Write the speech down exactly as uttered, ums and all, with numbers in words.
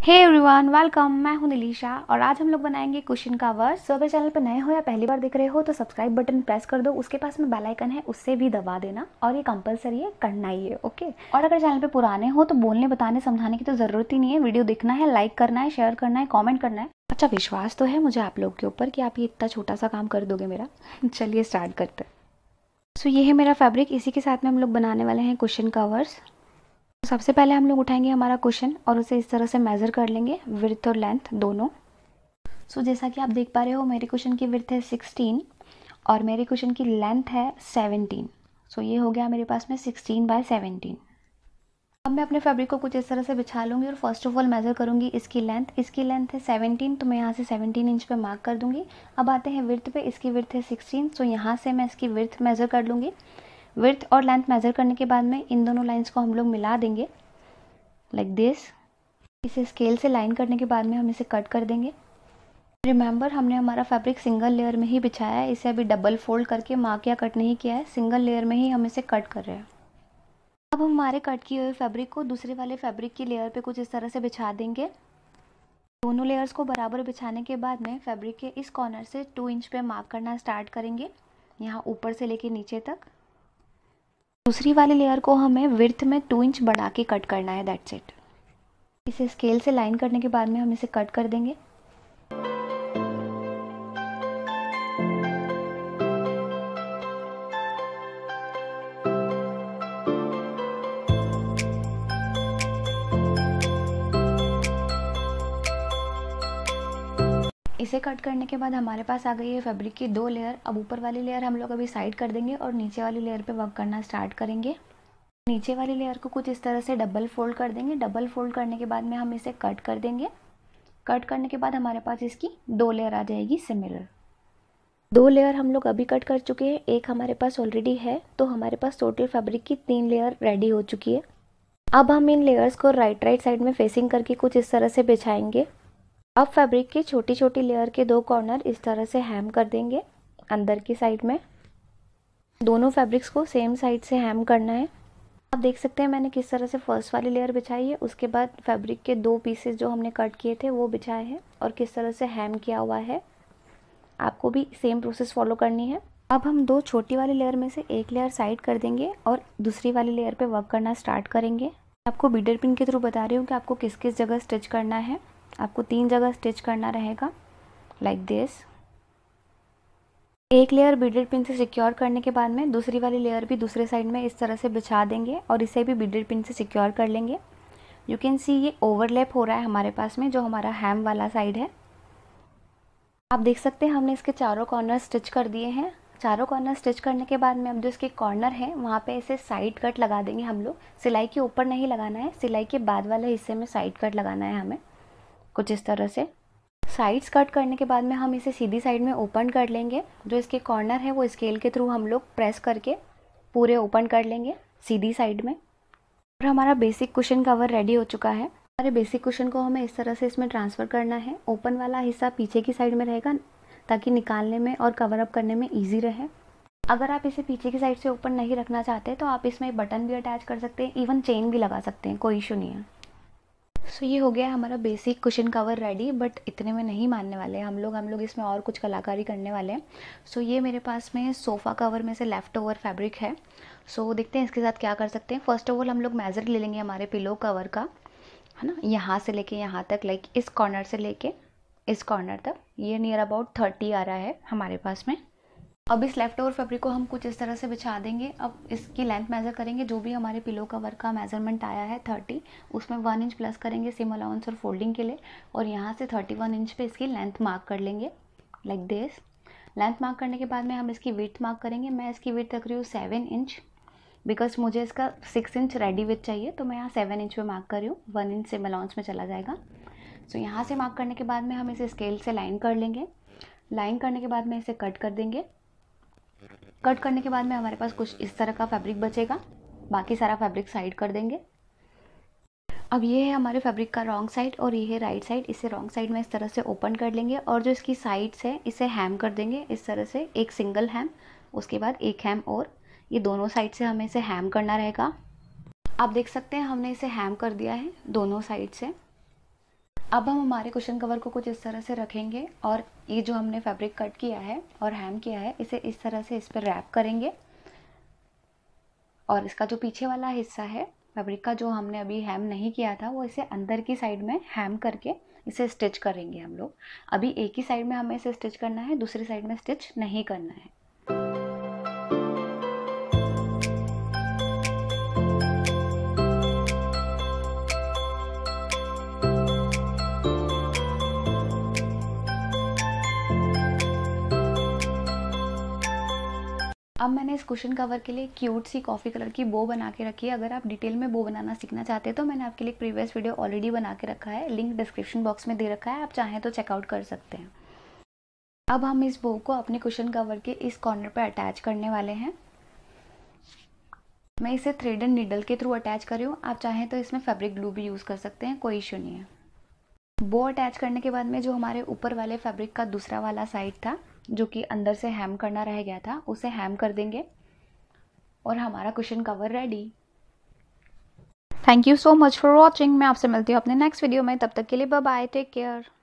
Hey everyone, welcome. मैं हूं निलीशा और आज हम लोग बनाएंगे कुशन कवर्स। सो अगर चैनल पर नए हो या पहली बार देख रहे हो तो सब्सक्राइब बटन प्रेस कर दो, उसके पास में बेल आइकन है उससे भी दबा देना और ये कंपलसरी है, करना ही है, ओके। और अगर चैनल पे पुराने हो तो बोलने बताने समझाने की तो ज़रूरत ही नहीं है। वीडियो देखना है, लाइक करना है, शेयर करना है, कॉमेंट करना है। अच्छा, विश्वास तो है मुझे आप लोग के ऊपर कि आप ये इतना छोटा सा काम कर दोगे मेरा। चलिए स्टार्ट करते हैं। सो ये है मेरा फैब्रिक, इसी के साथ में हम लोग बनाने वाले हैं कुशन कवर्स। सबसे पहले हम लोग उठाएंगे हमारा कुशन और उसे इस तरह से मेज़र कर लेंगे, विड्थ और लेंथ दोनों। सो so, जैसा कि आप देख पा रहे हो मेरे कुशन की विड्थ है सिक्सटीन और मेरे कुशन की लेंथ है सेवनटीन। सो so, ये हो गया मेरे पास में सिक्सटीन बाय सेवनटीन। अब मैं अपने फैब्रिक को कुछ इस तरह से बिछा लूँगी और फर्स्ट ऑफ ऑल मेज़र करूँगी इसकी लेंथ। इसकी लेंथ है सेवनटीन, तो मैं यहाँ से सेवनटीन इंच पे मार्क कर दूँगी। अब आते हैं विड्थ पे, इसकी विड्थ है सिक्सटीन। सो so, यहाँ से मैं इसकी विड्थ मेज़र कर लूँगी। विड्थ और लेंथ मेज़र करने के बाद में इन दोनों लाइंस को हम लोग मिला देंगे लाइक दिस। इसे स्केल से लाइन करने के बाद में हम इसे कट कर देंगे। रिमेंबर, हमने हमारा फैब्रिक सिंगल लेयर में ही बिछाया है, इसे अभी डबल फोल्ड करके मार्क या कट नहीं किया है, सिंगल लेयर में ही हम इसे कट कर रहे हैं। अब हम हमारे कट किए हुए फैब्रिक को दूसरे वाले फैब्रिक की लेयर पे कुछ इस तरह से बिछा देंगे। दोनों लेयर्स को बराबर बिछाने के बाद में फैब्रिक के इस कॉर्नर से टू इंच पे मार्क करना स्टार्ट करेंगे, यहाँ ऊपर से लेके नीचे तक। दूसरी वाली लेयर को हमें विड्थ में टू इंच बढ़ा के कट करना है, दैट्स इट। इसे स्केल से लाइन करने के बाद में हम इसे कट कर देंगे। इसे कट करने के बाद हमारे पास आ गई है फैब्रिक की दो लेयर। अब ऊपर वाली लेयर हम लोग अभी साइड कर देंगे और नीचे वाली लेयर पे वर्क करना स्टार्ट करेंगे। नीचे वाली लेयर को कुछ इस तरह से डबल फोल्ड कर देंगे। डबल फोल्ड करने के बाद में हम इसे कट कर देंगे। कट करने के बाद हमारे पास इसकी दो लेयर आ जाएगी सिमिलर। दो लेयर हम लोग अभी कट कर चुके हैं, एक हमारे पास ऑलरेडी है, तो हमारे पास टोटल फैब्रिक की तीन लेयर रेडी हो चुकी है। अब हम इन लेयर्स को राइट राइट साइड में फेसिंग करके कुछ इस तरह से बिछाएंगे। अब फैब्रिक की छोटी छोटी लेयर के दो कॉर्नर इस तरह से हैम कर देंगे अंदर की साइड में। दोनों फैब्रिक्स को सेम साइड से हैम करना है। आप देख सकते हैं मैंने किस तरह से फर्स्ट वाली लेयर बिछाई है, उसके बाद फैब्रिक के दो पीसेस जो हमने कट किए थे वो बिछाए हैं और किस तरह से हैम किया हुआ है। आपको भी सेम प्रोसेस फॉलो करनी है। अब हम दो छोटी वाली लेयर में से एक लेयर साइड कर देंगे और दूसरी वाली लेयर पे वर्क करना स्टार्ट करेंगे। आपको बीडर पिन के थ्रू बता रही हूँ कि आपको किस किस जगह स्टिच करना है। आपको तीन जगह स्टिच करना रहेगा लाइक दिस। एक लेयर बीडर पिन से सिक्योर करने के बाद में दूसरी वाली लेयर भी दूसरे साइड में इस तरह से बिछा देंगे और इसे भी बीडर पिन से सिक्योर कर लेंगे। यू कैन सी ये ओवरलैप हो रहा है हमारे पास में, जो हमारा हैम वाला साइड है। आप देख सकते हैं हमने इसके चारों कॉर्नर स्टिच कर दिए हैं। चारों कॉर्नर स्टिच करने के बाद में अब जो इसके कॉर्नर है वहाँ पे इसे साइड कट लगा देंगे हम लोग। सिलाई के ऊपर नहीं लगाना है, सिलाई के बाद वाले हिस्से में साइड कट लगाना है हमें कुछ इस तरह से। साइड्स कट करने के बाद में हम इसे सीधी साइड में ओपन कर लेंगे। जो इसके कॉर्नर है वो स्केल के थ्रू हम लोग प्रेस करके पूरे ओपन कर लेंगे सीधी साइड में। और हमारा बेसिक कुशन कवर रेडी हो चुका है। हमारे बेसिक कुशन को हमें इस तरह से इसमें ट्रांसफ़र करना है। ओपन वाला हिस्सा पीछे की साइड में रहेगा ताकि निकालने में और कवर अप करने में ईजी रहे। अगर आप इसे पीछे की साइड से ओपन नहीं रखना चाहते तो आप इसमें बटन भी अटैच कर सकते हैं, इवन चेन भी लगा सकते हैं, कोई इशू नहीं है। सो so, ये हो गया हमारा basic cushion cover ready. But इतने में नहीं मानने वाले हम लोग हम लोग इसमें और कुछ कलाकारी करने वाले हैं। सो so, ये मेरे पास में सोफ़ा कवर में से लेफ़्ट ओवर फैब्रिक है। सो so, देखते हैं इसके साथ क्या कर सकते हैं। फर्स्ट ऑफ ऑल हम लोग मेज़र ले लेंगे हमारे पिलो कवर का, है ना, यहाँ से लेके यहाँ तक, लाइक इस कॉर्नर से लेके इस कॉर्नर तक। ये नियर अबाउट थर्टी आ रहा है हमारे पास में। अब इस लेफ़्ट ओवर फैब्रिक को हम कुछ इस तरह से बिछा देंगे। अब इसकी लेंथ मेज़र करेंगे, जो भी हमारे पिलो कवर का मेज़रमेंट आया है थर्टी, उसमें वन इंच प्लस करेंगे सिम अलाउंस और फोल्डिंग के लिए, और यहाँ से थर्टी वन इंच पे इसकी लेंथ मार्क कर लेंगे लाइक दिस। लेंथ मार्क करने के बाद में हम इसकी विड्थ मार्क करेंगे। मैं इसकी विड्थ रख रही हूँ सेवन इंच, बिकॉज मुझे इसका सिक्स इंच रेडी विथ चाहिए, तो मैं यहाँ सेवन इंच पे मार्क कर रही हूँ, वन इंच सिम अलाउंस में चला जाएगा। सो so, यहाँ से मार्क करने के बाद में हम इसे स्केल से लाइन कर लेंगे। लाइन करने के बाद में इसे कट कर देंगे। कट करने के बाद में हमारे पास कुछ इस तरह का फैब्रिक बचेगा, बाकी सारा फैब्रिक साइड कर देंगे। अब ये है हमारे फैब्रिक का रॉन्ग साइड और ये है राइट साइड। इसे रॉन्ग साइड में इस तरह से ओपन कर लेंगे और जो इसकी साइड्स है इसे हैम कर देंगे इस तरह से, एक सिंगल हैम, उसके बाद एक हैम, और ये दोनों साइड से हमें इसे हैम करना रहेगा। आप देख सकते हैं हमने इसे हैम कर दिया है दोनों साइड से। अब हम हमारे कुशन कवर को कुछ इस तरह से रखेंगे और ये जो हमने फैब्रिक कट किया है और हैम किया है इसे इस तरह से इस पर रैप करेंगे और इसका जो पीछे वाला हिस्सा है फैब्रिक का जो हमने अभी हैम नहीं किया था वो इसे अंदर की साइड में हैम करके इसे स्टिच करेंगे हम लोग। अभी एक ही साइड में हमें इसे स्टिच करना है, दूसरी साइड में स्टिच नहीं करना है। अब मैंने इस कुशन कवर के लिए क्यूट सी कॉफ़ी कलर की बो बना के रखी है। अगर आप डिटेल में बो बनाना सीखना चाहते हैं तो मैंने आपके लिए एक प्रीवियस वीडियो ऑलरेडी बना के रखा है, लिंक डिस्क्रिप्शन बॉक्स में दे रखा है, आप चाहें तो चेकआउट कर सकते हैं। अब हम इस बो को अपने कुशन कवर के इस कॉर्नर पर अटैच करने वाले हैं। मैं इसे थ्रेड एंड नीडल के थ्रू अटैच कर रही हूँ, आप चाहें तो इसमें फैब्रिक ग्लू भी यूज़ कर सकते हैं, कोई इशू नहीं है। बो अटैच करने के बाद में जो हमारे ऊपर वाले फैब्रिक का दूसरा वाला साइड था जो कि अंदर से हैम करना रह गया था उसे हैम कर देंगे और हमारा cushion cover ready. Thank you so much for watching. मैं आपसे मिलती हूँ अपने नेक्स्ट वीडियो में, तब तक के लिए बाय बाय, टेक केयर।